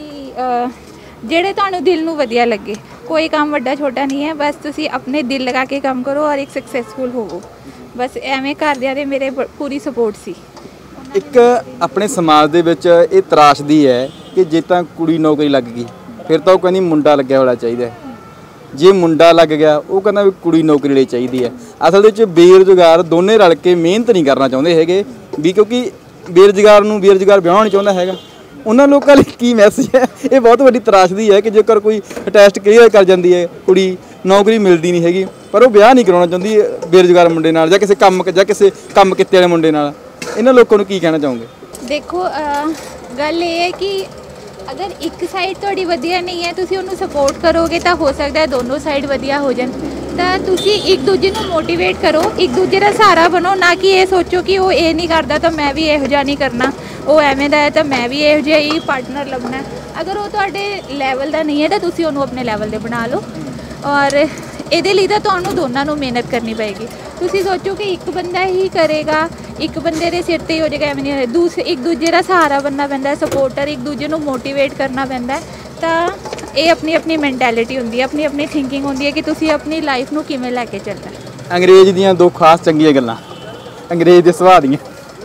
[SPEAKER 4] ਜਿਹੜੇ ਤੁਹਾਨੂੰ ਦਿਲ ਨੂੰ ਵਧੀਆ ਲੱਗੇ। ਕੋਈ ਕੰਮ ਵੱਡਾ ਛੋਟਾ ਨਹੀਂ ਹੈ, ਬਸ ਤੁਸੀਂ ਆਪਣੇ ਦਿਲ ਲਗਾ ਕੇ ਕੰਮ ਕਰੋ ਔਰ ਇੱਕ ਸਕਸੈਸਫੁਲ ਹੋਵੋ। ਬਸ ਐਵੇਂ ਘਰਦਿਆਂ ਦੇ ਮੇਰੇ ਪੂਰੀ ਸਪੋਰਟ ਸੀ।
[SPEAKER 2] ਇੱਕ ਆਪਣੇ ਸਮਾਜ ਦੇ ਵਿੱਚ ਇਹ ਤਰਾਸ਼ਦੀ ਹੈ ਕਿ ਜੇ ਤਾਂ ਕੁੜੀ ਨੌਕਰੀ ਲੱਗ ਗਈ ਫਿਰ ਤਾਂ ਉਹ ਕਹਿੰਦੀ ਮੁੰਡਾ ਲੱਗਿਆ ਹੋਣਾ ਚਾਹੀਦਾ, ਜੇ ਮੁੰਡਾ ਲੱਗ ਗਿਆ ਉਹ ਕਹਿੰਦਾ ਵੀ ਕੁੜੀ ਨੌਕਰੀ ਲਈ ਚਾਹੀਦੀ ਹੈ। ਅਸਲ ਦੇ ਵਿੱਚ ਬੇਰੁਜ਼ਗਾਰ ਦੋਨੇ ਰਲ ਕੇ ਮਿਹਨਤ ਨਹੀਂ ਕਰਨਾ ਚਾਹੁੰਦੇ ਹੈਗੇ ਵੀ, ਕਿਉਂਕਿ ਬੇਰੁਜ਼ਗਾਰ ਨੂੰ ਬੇਰੁਜ਼ਗਾਰ ਵਿਆਹਣਾ ਨਹੀਂ ਚਾਹੁੰਦਾ ਹੈਗਾ। ਉਹਨਾਂ ਲੋਕਾਂ ਲਈ ਕੀ ਮੈਸੇਜ ਹੈ? ਇਹ ਬਹੁਤ ਵੱਡੀ ਤਰਾਸ਼ਦੀ ਹੈ ਕਿ ਜੇਕਰ ਕੋਈ ਟੈਸਟ ਕਲੀਅਰ ਕਰ ਜਾਂਦੀ ਹੈ ਕੁੜੀ, ਨੌਕਰੀ ਮਿਲਦੀ ਨਹੀਂ ਹੈਗੀ, ਪਰ ਉਹ ਵਿਆਹ ਨਹੀਂ ਕਰਾਉਣਾ ਚਾਹੁੰਦੀ ਬੇਰੁਜ਼ਗਾਰ ਮੁੰਡੇ ਨਾਲ ਜਾਂ ਕਿਸੇ ਕੰਮ ਜਾਂ ਕਿਸੇ ਕੰਮ ਕੀਤੇ ਵਾਲੇ ਮੁੰਡੇ ਨਾਲ। ਇਹਨਾਂ ਲੋਕਾਂ ਨੂੰ ਕੀ ਕਹਿਣਾ ਚਾਹੋਗੇ?
[SPEAKER 4] ਦੇਖੋ, ਗੱਲ ਇਹ ਹੈ ਕਿ ਅਗਰ ਇੱਕ ਸਾਈਡ ਤੁਹਾਡੀ ਵਧੀਆ ਨਹੀਂ ਹੈ, ਤੁਸੀਂ ਉਹਨੂੰ ਸਪੋਰਟ ਕਰੋਗੇ ਤਾਂ ਹੋ ਸਕਦਾ ਹੈ ਦੋਨੋਂ ਸਾਈਡ ਵਧੀਆ ਹੋ ਜਾਣ। ਤਾਂ ਤੁਸੀਂ ਇੱਕ ਦੂਜੇ ਨੂੰ ਮੋਟੀਵੇਟ ਕਰੋ, ਇੱਕ ਦੂਜੇ ਦਾ ਸਹਾਰਾ ਬਣੋ, ਨਾ ਕਿ ਇਹ ਸੋਚੋ ਕਿ ਉਹ ਇਹ ਨਹੀਂ ਕਰਦਾ ਤਾਂ ਮੈਂ ਵੀ ਇਹੋ ਜਿਹਾ ਨਹੀਂ ਕਰਨਾ, ਉਹ ਐਵੇਂ ਦਾ ਹੈ ਤਾਂ ਮੈਂ ਵੀ ਇਹੋ ਜਿਹਾ ਹੀ ਪਾਰਟਨਰ ਲੱਭਣਾ। ਅਗਰ ਉਹ ਤੁਹਾਡੇ ਲੈਵਲ ਦਾ ਨਹੀਂ ਹੈ ਤਾਂ ਤੁਸੀਂ ਉਹਨੂੰ ਆਪਣੇ ਲੈਵਲ 'ਤੇ ਬਣਾ ਲਓ। ਔਰ ਇਹਦੇ ਲਈ ਤਾਂ ਤੁਹਾਨੂੰ ਦੋਨਾਂ ਨੂੰ ਮਿਹਨਤ ਕਰਨੀ ਪਏਗੀ। ਤੁਸੀਂ ਸੋਚੋ ਕਿ ਇੱਕ ਬੰਦਾ ਹੀ ਕਰੇਗਾ, ਇੱਕ ਬੰਦੇ ਦੇ ਸਿਰ 'ਤੇ ਹੀ ਹੋ ਜਾਏਗਾ, ਐਵੇਂ ਨਹੀਂ। ਦੂਸਰੇ ਇੱਕ ਦੂਜੇ ਦਾ ਸਹਾਰਾ ਬਣਨਾ ਪੈਂਦਾ, ਸਪੋਰਟਰ, ਇੱਕ ਦੂਜੇ ਨੂੰ ਮੋਟੀਵੇਟ ਕਰਨਾ ਪੈਂਦਾ। ਤਾਂ ਇਹ ਆਪਣੀ ਆਪਣੀ ਮੈਂਟੈਲਿਟੀ ਹੁੰਦੀ ਹੈ, ਆਪਣੀ ਆਪਣੀ ਥਿੰਕਿੰਗ ਹੁੰਦੀ ਹੈ ਕਿ ਤੁਸੀਂ ਆਪਣੀ ਲਾਈਫ ਨੂੰ ਕਿਵੇਂ ਲੈ ਕੇ ਚੱਲਣਾ।
[SPEAKER 2] ਅੰਗਰੇਜ਼ ਦੀਆਂ ਦੋ ਖਾਸ ਚੰਗੀਆਂ ਗੱਲਾਂ, ਅੰਗਰੇਜ਼ ਦੇ ਸੁਭਾਅ ਦੀਆਂ।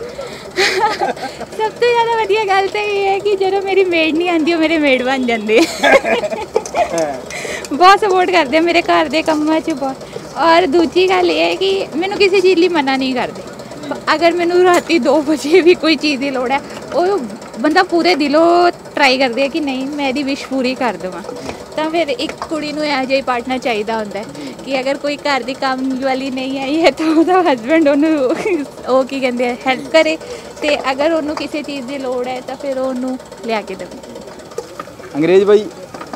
[SPEAKER 4] ਸਭ ਤੋਂ ਜ਼ਿਆਦਾ ਵਧੀਆ ਗੱਲ ਤਾਂ ਇਹ ਹੈ ਕਿ ਜਦੋਂ ਮੇਰੀ ਮੇਡ ਨਹੀਂ ਆਉਂਦੀ ਉਹ ਮੇਰੇ ਮੇਡ ਬਣ ਜਾਂਦੇ। ਬਹੁਤ ਸਪੋਰਟ ਕਰਦੇ ਮੇਰੇ ਘਰ ਦੇ ਕੰਮਾਂ 'ਚ ਬਹੁਤ। ਔਰ ਦੂਜੀ ਗੱਲ ਇਹ ਹੈ ਕਿ ਮੈਨੂੰ ਕਿਸੇ ਚੀਜ਼ ਲਈ ਮਨਾ ਨਹੀਂ ਕਰਦੇ। ਅਗਰ ਮੈਨੂੰ ਰਾਤੀ ਦੋ ਵਜੇ ਵੀ ਕੋਈ ਚੀਜ਼ ਦੀ ਲੋੜ ਹੈ, ਉਹ ਬੰਦਾ ਪੂਰੇ ਦਿਲੋਂ ਟਰਾਈ ਕਰਦੇ ਹੈ ਕਿ ਨਹੀਂ ਮੈਂ ਇਹਦੀ ਵਿਸ਼ ਪੂਰੀ ਕਰ ਦੇਵਾਂ। ਤਾਂ ਫਿਰ ਇੱਕ ਕੁੜੀ ਨੂੰ ਇਹੋ ਜਿਹਾ ਹੀ ਪਾਰਟਨਰ ਚਾਹੀਦਾ ਹੁੰਦਾ ਕਿ ਅਗਰ ਕੋਈ ਘਰ ਦੀ ਕੰਮ ਵਾਲੀ ਨਹੀਂ ਆਈ ਹੈ ਤਾਂ ਉਹਦਾ ਹਸਬੈਂਡ ਉਹਨੂੰ ਉਹ ਕੀ ਕਹਿੰਦੇ ਆ ਹੈਲਪ ਕਰੇ, ਅਤੇ ਅਗਰ ਉਹਨੂੰ ਕਿਸੇ ਚੀਜ਼ ਦੀ ਲੋੜ ਹੈ ਤਾਂ ਫਿਰ ਉਹਨੂੰ ਲਿਆ ਕੇ ਦੇਵੇ।
[SPEAKER 2] ਅੰਗਰੇਜ਼ ਬਾਈ,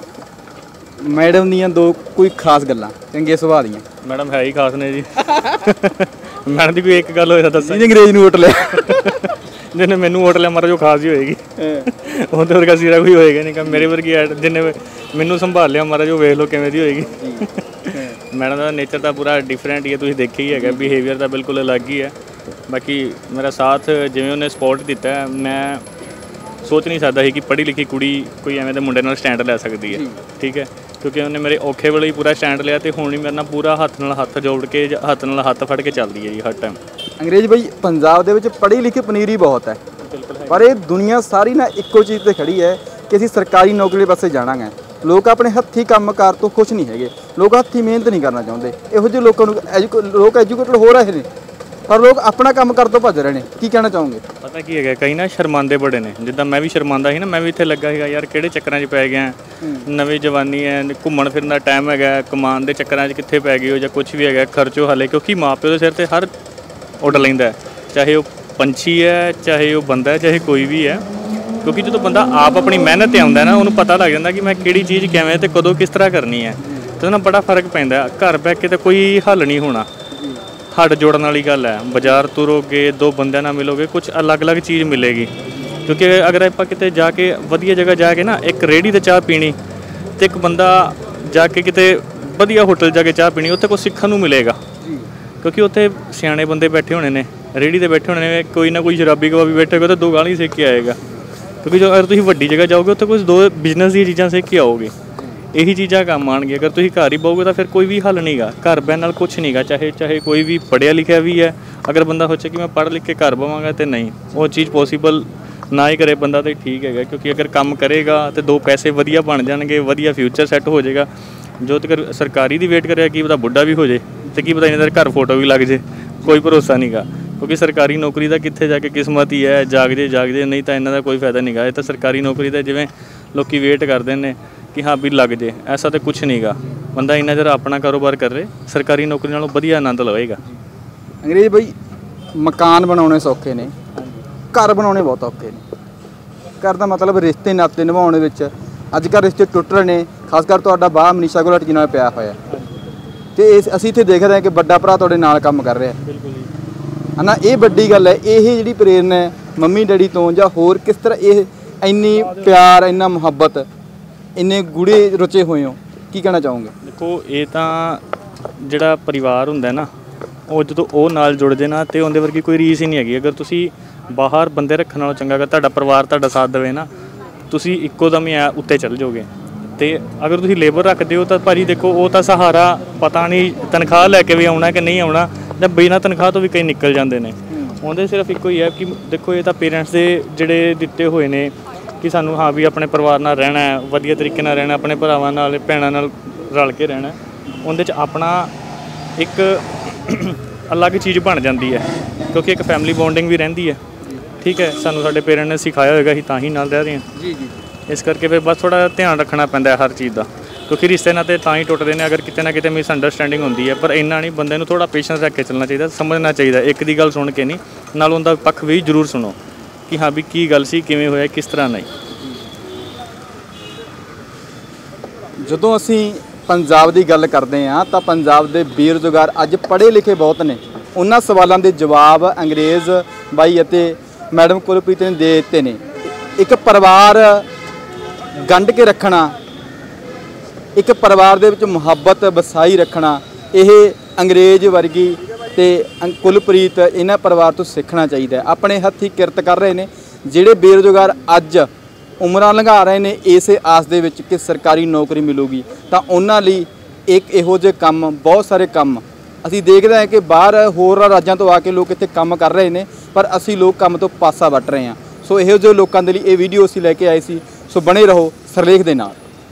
[SPEAKER 2] ਮੈਡਮ ਦੀਆਂ ਦੋ ਕੋਈ ਖਾਸ ਗੱਲਾਂ ਚੰਗੇ ਸੁਭਾਅ ਦੀਆਂ।
[SPEAKER 3] ਮੈਡਮ ਹੈ ਹੀ ਖਾਸ ਨੇ ਜੀ। ਮੈਡਮ ਦੀ ਕੋਈ ਇੱਕ ਗੱਲ ਹੋਏ ਤਾਂ ਦੱਸਾਂ।
[SPEAKER 2] ਜਿਹਨੇ ਅੰਗਰੇਜ਼ ਨੂੰ ਵੋਟ ਲਿਆ,
[SPEAKER 3] ਜਿਹਨੇ ਮੈਨੂੰ ਵੋਟ ਲਿਆ ਮਾਰਾ ਜੋ ਖਾਸ ਹੀ ਹੋਏਗੀ। ਉਹਦੇ ਵਰਗਾ ਸਿਰਾ ਕੋਈ ਹੋਏਗਾ ਨਹੀਂ। ਮੇਰੇ ਵਰਗੀ ਐਡ ਜਿਹਨੇ ਮੈਨੂੰ ਸੰਭਾਲ ਲਿਆ ਮਾਰਾ ਜੋ ਵੇਖ ਲਓ ਕਿਵੇਂ ਦੀ ਹੋਏਗੀ। ਮੈਡਮ ਦਾ ਨੇਚਰ ਤਾਂ ਪੂਰਾ ਡਿਫਰੈਂਟ ਹੀ ਹੈ, ਤੁਸੀਂ ਦੇਖਿਆ ਹੀ ਹੈਗਾ। ਬਿਹੇਵੀਅਰ ਤਾਂ ਬਿਲਕੁਲ ਅਲੱਗ ਹੀ ਹੈ। ਬਾਕੀ ਮੇਰਾ ਸਾਥ ਜਿਵੇਂ ਉਹਨੇ ਸਪੋਰਟ ਦਿੱਤਾ, ਮੈਂ ਸੋਚ ਨਹੀਂ ਸਕਦਾ ਸੀ ਕਿ ਪੜ੍ਹੀ ਲਿਖੀ ਕੁੜੀ ਕੋਈ ਐਵੇਂ ਦੇ ਮੁੰਡੇ ਨਾਲ ਸਟੈਂਡ ਲੈ ਸਕਦੀ ਹੈ। ਠੀਕ ਹੈ, ਕਿਉਂਕਿ ਉਹਨੇ ਮੇਰੇ ਔਖੇ ਵੇਲੇ ਹੀ ਪੂਰਾ ਸਟੈਂਡ ਲਿਆ ਅਤੇ ਹੁਣ ਹੀ ਮੇਰੇ ਨਾਲ ਪੂਰਾ ਹੱਥ ਨਾਲ ਹੱਥ ਜੋੜ ਕੇ ਹੱਥ ਨਾਲ ਹੱਥ ਫੜ ਕੇ ਚੱਲਦੀ ਹੈ ਜੀ ਹਰ ਟਾਈਮ।
[SPEAKER 2] ਅੰਗਰੇਜ਼ ਬਾਈ, ਪੰਜਾਬ ਦੇ ਵਿੱਚ ਪੜ੍ਹੀ ਲਿਖੀ ਪਨੀਰੀ ਬਹੁਤ ਹੈ, ਪਰ ਇਹ ਦੁਨੀਆ ਸਾਰੀ ਨਾ ਇੱਕੋ ਚੀਜ਼ 'ਤੇ ਖੜੀ ਹੈ ਕਿ ਅਸੀਂ ਸਰਕਾਰੀ ਨੌਕਰੀ ਪਾਸੇ ਜਾਣਾ ਹੈ। ਲੋਕ ਆਪਣੇ ਹੱਥੀਂ ਕੰਮਕਾਰ ਤੋਂ ਖੁਸ਼ ਨਹੀਂ ਹੈਗੇ, ਲੋਕ ਹੱਥੀਂ ਮਿਹਨਤ ਨਹੀਂ ਕਰਨਾ ਚਾਹੁੰਦੇ। ਇਹੋ ਜਿਹੇ ਲੋਕਾਂ ਨੂੰ ਐਜੂਕੇ ਲੋਕ ਐਜੂਕੇਟਡ ਹੋ ਰਹੇ ਨੇ, ਪਰ ਲੋਕ ਆਪਣਾ ਕੰਮ ਕਰਨ ਤੋਂ ਭੱਜ ਰਹੇ ਨੇ। ਕੀ ਕਹਿਣਾ ਚਾਹੋਗੇ?
[SPEAKER 3] ਪਤਾ ਕੀ ਹੈਗਾ, ਕਈ ਨਾ ਸ਼ਰਮਾਂਦੇ ਬੜੇ ਨੇ। ਜਿੱਦਾਂ ਮੈਂ ਵੀ ਸ਼ਰਮਾਂਦਾ ਸੀ ਨਾ, ਮੈਂ ਵੀ ਇੱਥੇ ਲੱਗਾ ਸੀਗਾ ਯਾਰ ਕਿਹੜੇ ਚੱਕਰਾਂ 'ਚ ਪੈ ਗਿਆ, ਨਵੀਂ ਜਵਾਨੀ ਹੈ, ਘੁੰਮਣ ਫਿਰਨ ਦਾ ਟਾਈਮ ਹੈਗਾ, ਕਮਾਉਣ ਦੇ ਚੱਕਰਾਂ 'ਚ ਕਿੱਥੇ ਪੈ ਗਏ ਹੋ ਜਾਂ ਕੁਛ ਵੀ ਹੈਗਾ, ਖਰਚੋ ਹਾਲੇ। ਕਿਉਂਕਿ ਮਾਂ ਪਿਓ ਦੇ ਸਿਰ 'ਤੇ ਹਰ ਉੱਡ ਲੈਂਦਾ, ਚਾਹੇ ਉਹ ਪੰਛੀ ਹੈ, ਚਾਹੇ ਉਹ ਬੰਦਾ ਹੈ, ਚਾਹੇ ਕੋਈ ਵੀ ਹੈ। ਕਿਉਂਕਿ ਜਦੋਂ ਬੰਦਾ ਆਪ ਆਪਣੀ ਮਿਹਨਤ 'ਤੇ ਆਉਂਦਾ ਨਾ, ਉਹਨੂੰ ਪਤਾ ਲੱਗ ਜਾਂਦਾ ਕਿ ਮੈਂ ਕਿਹੜੀ ਚੀਜ਼ ਕਿਵੇਂ ਅਤੇ ਕਦੋਂ ਕਿਸ ਤਰ੍ਹਾਂ ਕਰਨੀ ਹੈ। ਅਤੇ ਉਹਦੇ ਨਾਲ ਬੜਾ ਫਰਕ ਪੈਂਦਾ। ਘਰ ਬਹਿ ਕੇ ਤਾਂ ਕੋਈ ਹੱਲ ਨਹੀਂ ਹੋਣਾ, ਹੱਡ ਜੋੜਨ ਵਾਲੀ ਗੱਲ ਹੈ। ਬਾਜ਼ਾਰ ਤੁਰੋਗੇ, ਦੋ ਬੰਦਿਆਂ ਨਾਲ ਮਿਲੋਗੇ, ਕੁਛ ਅਲੱਗ-ਅਲੱਗ ਚੀਜ਼ ਮਿਲੇਗੀ। ਕਿਉਂਕਿ ਅਗਰ ਆਪਾਂ ਕਿਤੇ ਜਾ ਕੇ ਵਧੀਆ ਜਗ੍ਹਾ ਜਾ ਕੇ ਨਾ ਇੱਕ ਰੇਹੜੀ 'ਤੇ ਚਾਹ ਪੀਣੀ ਅਤੇ ਇੱਕ ਬੰਦਾ ਜਾ ਕੇ ਕਿਤੇ ਵਧੀਆ ਹੋਟਲ ਜਾ ਕੇ ਚਾਹ ਪੀਣੀ, ਉੱਥੇ ਕੁਛ ਸਿੱਖਣ ਨੂੰ ਮਿਲੇਗਾ। ਕਿਉਂਕਿ ਉੱਥੇ ਸਿਆਣੇ ਬੰਦੇ ਬੈਠੇ ਹੋਣੇ ਨੇ, ਰੇਹੜੀ 'ਤੇ ਬੈਠੇ ਹੋਣੇ ਨੇ, ਕੋਈ ਨਾ ਕੋਈ ਸ਼ਰਾਬੀ ਕਬਾਬੀ ਬੈਠੇ ਹੋਏਗਾ ਤਾਂ ਦੋ ਗਾਲੀ ਸਿੱਖ ਕੇ ਆਏਗਾ। ਕਿਉਂਕਿ ਜੋ ਅਗਰ ਤੁਸੀਂ ਵੱਡੀ ਜਗ੍ਹਾ ਜਾਓਗੇ ਉੱਥੇ ਕੁਝ ਦੋ ਬਿਜ਼ਨਸ ਦੀਆਂ ਚੀਜ਼ਾਂ ਸਿੱਖ ਕੇ ਆਓਗੇ, ਇਹੀ ਚੀਜ਼ਾਂ ਕੰਮ ਆਉਣਗੀਆਂ। ਅਗਰ ਤੁਸੀਂ ਘਰ ਹੀ ਬਹੋਗੇ ਤਾਂ ਫਿਰ ਕੋਈ ਵੀ ਹੱਲ ਨਹੀਂ ਗਾ, ਘਰ ਬਹਿਣ ਨਾਲ ਕੁਛ ਨਹੀਂ ਗਾ। ਚਾਹੇ ਚਾਹੇ ਕੋਈ ਵੀ ਪੜ੍ਹਿਆ ਲਿਖਿਆ ਵੀ ਹੈ, ਅਗਰ ਬੰਦਾ ਸੋਚੇ ਕਿ ਮੈਂ ਪੜ੍ਹ ਲਿਖ ਕੇ ਘਰ ਬਵਾਂਗਾ ਤੇ ਨਹੀਂ, ਉਹ ਚੀਜ਼ ਪੋਸੀਬਲ ਨਾ ਹੀ ਕਰੇ ਬੰਦਾ ਤਾਂ ਠੀਕ ਹੈਗਾ। ਕਿਉਂਕਿ ਅਗਰ ਕੰਮ ਕਰੇਗਾ ਤੇ ਦੋ ਪੈਸੇ ਵਧੀਆ ਬਣ ਜਾਣਗੇ, ਵਧੀਆ ਫਿਊਚਰ ਸੈੱਟ ਹੋ ਜਾਏਗਾ। ਜੋ ਤੱਕ ਸਰਕਾਰੀ ਦੀ ਵੇਟ ਕਰਿਆ ਕੀ ਪਤਾ ਬੁੱਢਾ ਵੀ ਹੋ ਜੇ ਤੇ ਕੀ ਪਤਾ ਇਹਨਾਂ ਦੇ ਘਰ ਫੋਟੋ ਵੀ ਲੱਗ ਜੇ, ਕੋਈ ਭਰੋਸਾ ਨਹੀਂ ਗਾ। ਕਿਉਂਕਿ ਸਰਕਾਰੀ ਨੌਕਰੀ ਦਾ ਕਿੱਥੇ ਜਾ ਕੇ ਕਿਸਮਤ ਹੀ ਹੈ, ਜਾਗ ਜੇ ਜਾਗ ਜੇ, ਨਹੀਂ ਤਾਂ ਇਹਨਾਂ ਦਾ ਕੋਈ ਫਾਇਦਾ ਨਹੀਂ ਗਾ। ਇਹ ਤਾਂ ਸਰਕਾਰੀ ਨੌਕਰੀ ਦਾ ਜਿਵੇਂ ਲੋਕ ਵੇਟ ਕਰਦੇ ਨੇ ਕਿ ਹਾਂ ਵੀ ਲੱਗ ਜੇ, ਐਸਾ ਤਾਂ ਕੁਛ ਨਹੀਂ ਗਾ। ਬੰਦਾ ਇੰਨਾ ਚਿਰ ਆਪਣਾ ਕਾਰੋਬਾਰ ਕਰੇ, ਸਰਕਾਰੀ ਨੌਕਰੀ ਨਾਲੋਂ ਵਧੀਆ ਆਨੰਦ ਲਵੇਗਾ।
[SPEAKER 2] ਅੰਗਰੇਜ਼ ਬਈ ਮਕਾਨ ਬਣਾਉਣੇ ਸੌਖੇ ਨੇ, ਘਰ ਬਣਾਉਣੇ ਬਹੁਤ ਔਖੇ ਨੇ। ਘਰ ਦਾ ਮਤਲਬ ਰਿਸ਼ਤੇ ਨਾਤੇ ਨਿਭਾਉਣ ਵਿੱਚ ਅੱਜ ਕੱਲ੍ਹ ਰਿਸ਼ਤੇ ਟੁੱਟ ਰਹੇ ਨੇ। ਖਾਸ ਕਰ ਤੁਹਾਡਾ ਬਾਹ ਮਨੀਸ਼ਾ ਕੋਲ ਹਟਕੀ ਨਾਲ ਪਿਆ ਹੋਇਆ ਤੇ ਇਸ ਅਸੀਂ ਇੱਥੇ ਦੇਖ ਰਹੇ ਹਾਂ ਕਿ ਵੱਡਾ ਭਰਾ ਤੁਹਾਡੇ ਨਾਲ ਕੰਮ ਕਰ ਰਿਹਾ।
[SPEAKER 3] ਬਿਲਕੁਲ ਜੀ,
[SPEAKER 2] ਹੈ ਨਾ, ਇਹ ਵੱਡੀ ਗੱਲ ਹੈ। ਇਹ ਜਿਹੜੀ ਪ੍ਰੇਰਨਾ ਹੈ ਮੰਮੀ ਡੈਡੀ ਤੋਂ ਜਾਂ ਹੋਰ ਕਿਸ ਤਰ੍ਹਾਂ ਇਹ ਇੰਨੀ ਪਿਆਰ, ਇੰਨਾ ਮੁਹੱਬਤ, ਇੰਨੇ ਗੂੜੇ ਰਚੇ ਹੋਏ ਹੋ, ਕੀ ਕਹਿਣਾ ਚਾਹੋਗੇ?
[SPEAKER 3] ਦੇਖੋ ਇਹ ਤਾਂ ਜਿਹੜਾ ਪਰਿਵਾਰ ਹੁੰਦਾ ਨਾ, ਉਹ ਜਦੋਂ ਉਹ ਨਾਲ ਜੁੜ ਜੇ ਨਾ ਤੇ ਉਹਦੇ ਵਰਗੀ ਕੋਈ ਰੀਸ ਹੀ ਨਹੀਂ ਹੈਗੀ। ਅਗਰ ਤੁਸੀਂ ਬਾਹਰ ਬੰਦੇ ਰੱਖਣ ਨਾਲੋਂ ਚੰਗਾ ਅਗਰ ਤੁਹਾਡਾ ਪਰਿਵਾਰ ਤੁਹਾਡਾ ਸਾਥ ਦੇਵੇ ਨਾ, ਤੁਸੀਂ ਇੱਕੋ ਦਮ ਹੀ ਆ ਉੱਤੇ ਚੱਲ ਜਾਓਗੇ। ਤੇ ਅਗਰ ਤੁਸੀਂ ਲੇਬਰ ਰੱਖਦੇ ਹੋ ਤਾਂ ਭਾਜੀ ਦੇਖੋ ਉਹ ਤਾਂ ਸਹਾਰਾ ਪਤਾ ਨਹੀਂ ਤਨਖਾਹ ਲੈ ਕੇ ਵੀ ਆਉਣਾ ਕਿ ਨਹੀਂ ਆਉਣਾ, ਜਾਂ ਬਿਨਾਂ ਤਨਖਾਹ ਤੋਂ ਵੀ ਕਈ ਨਿਕਲ ਜਾਂਦੇ ਨੇ। ਉਹਦੇ ਸਿਰਫ ਇੱਕੋ ਹੀ ਹੈ ਕਿ ਦੇਖੋ ਇਹ ਤਾਂ ਪੇਰੈਂਟਸ ਦੇ ਜਿਹੜੇ ਦਿੱਤੇ ਹੋਏ ਨੇ ਕਿ ਸਾਨੂੰ ਹਾਂ ਵੀ ਆਪਣੇ ਪਰਿਵਾਰ ਨਾਲ ਰਹਿਣਾ ਹੈ, ਵਧੀਆ ਤਰੀਕੇ ਨਾਲ ਰਹਿਣਾ, ਆਪਣੇ ਭਰਾਵਾਂ ਨਾਲ ਭੈਣਾਂ ਨਾਲ ਰਲ ਕੇ ਰਹਿਣਾ। ਉਹਦੇ 'ਚ ਆਪਣਾ ਇੱਕ ਅਲੱਗ ਚੀਜ਼ ਬਣ ਜਾਂਦੀ ਹੈ, ਕਿਉਂਕਿ ਇੱਕ ਫੈਮਿਲੀ ਬੌਂਡਿੰਗ ਵੀ ਰਹਿੰਦੀ ਹੈ। ਠੀਕ ਹੈ, ਸਾਨੂੰ ਸਾਡੇ ਪੇਰੈਂਟ ਨੇ ਸਿਖਾਇਆ ਹੋਏਗਾ, ਅਸੀਂ ਤਾਂ ਹੀ ਨਾਲ ਰਹਿ ਰਹੇ ਹਾਂ। ਜੀ ਜੀ। ਇਸ ਕਰਕੇ ਫਿਰ ਬਸ ਥੋੜ੍ਹਾ ਧਿਆਨ ਰੱਖਣਾ ਪੈਂਦਾ ਹੈ ਹਰ ਚੀਜ਼ ਦਾ, ਕਿਉਂਕਿ ਰਿਸ਼ਤੇ ਨਾਤੇ ਤਾਂ ਹੀ ਟੁੱਟਦੇ ਨੇ ਅਗਰ ਕਿਤੇ ਨਾ ਕਿਤੇ ਮਿਸ ਅੰਡਰਸਟੈਂਡਿੰਗ ਹੁੰਦੀ ਹੈ। ਪਰ ਇੰਨਾ ਨਹੀਂ, ਬੰਦੇ ਨੂੰ ਥੋੜ੍ਹਾ ਪੇਸ਼ੈਂਸ ਰੱਖ ਕੇ ਚੱਲਣਾ ਚਾਹੀਦਾ, ਸਮਝਣਾ ਚਾਹੀਦਾ। ਇੱਕ ਦੀ ਗੱਲ ਸੁਣ ਕੇ ਨਹੀਂ, ਨਾਲ ਉਹਦਾ ਪੱਖ ਵੀ ਜ਼ਰੂਰ ਸੁਣੋ ਕਿ ਹਾਂ ਵੀ ਕੀ ਗੱਲ ਸੀ, ਕਿਵੇਂ ਹੋਇਆ, ਕਿਸ ਤਰ੍ਹਾਂ ਨਹੀਂ।
[SPEAKER 2] ਜਦੋਂ ਅਸੀਂ ਪੰਜਾਬ ਦੀ ਗੱਲ ਕਰਦੇ ਹਾਂ ਤਾਂ ਪੰਜਾਬ ਦੇ ਬੇਰੁਜ਼ਗਾਰ ਅੱਜ ਪੜ੍ਹੇ ਲਿਖੇ ਬਹੁਤ ਨੇ। ਉਹਨਾਂ ਸਵਾਲਾਂ ਦੇ ਜਵਾਬ ਅੰਗਰੇਜ਼ ਬਾਈ ਅਤੇ ਮੈਡਮ ਕੁਲਪ੍ਰੀਤ ਨੇ ਦੇ ਦਿੱਤੇ ਨੇ। ਇੱਕ ਪਰਿਵਾਰ ਗੰਢ ਕੇ ਰੱਖਣਾ, ਇੱਕ ਪਰਿਵਾਰ ਦੇ ਵਿੱਚ ਮੁਹੱਬਤ ਵਸਾਈ ਰੱਖਣਾ, ਇਹ ਅੰਗਰੇਜ਼ ਵਰਗੀ ਤੇ ਕੁਲਪ੍ਰੀਤ ਇਹਨਾਂ ਪਰਿਵਾਰ ਤੋਂ ਸਿੱਖਣਾ ਚਾਹੀਦਾ। ਆਪਣੇ ਹੱਥੀਂ ਕਿਰਤ ਕਰ ਰਹੇ ਨੇ। ਜਿਹੜੇ ਬੇਰੁਜ਼ਗਾਰ ਅੱਜ ਉਮਰਾਂ ਲੰਘਾ ਰਹੇ ਨੇ ਇਸੇ ਆਸ ਦੇ ਵਿੱਚ ਕਿ ਸਰਕਾਰੀ ਨੌਕਰੀ ਮਿਲੂਗੀ, ਤਾਂ ਉਹਨਾਂ ਲਈ ਇੱਕ ਇਹੋ ਜਿਹੇ ਕੰਮ, ਬਹੁਤ ਸਾਰੇ ਕੰਮ ਅਸੀਂ ਦੇਖਦੇ ਹਾਂ ਕਿ ਬਾਹਰ ਹੋਰ ਰਾਜਾਂ ਤੋਂ ਆ ਕੇ ਲੋਕ ਇੱਥੇ ਕੰਮ ਕਰ ਰਹੇ ਨੇ, ਪਰ ਅਸੀਂ ਲੋਕ ਕੰਮ ਤੋਂ ਪਾਸਾ ਵੱਟ ਰਹੇ ਹਾਂ। ਸੋ ਇਹੋ ਜਿਹੇ ਲੋਕਾਂ ਦੇ ਲਈ ਇਹ ਵੀਡੀਓ ਅਸੀਂ ਲੈ ਕੇ ਆਏ ਸੀ। ਸੋ ਬਣੇ ਰਹੋ ਸਿਰਲੇਖ ਦੇ ਨਾਲ।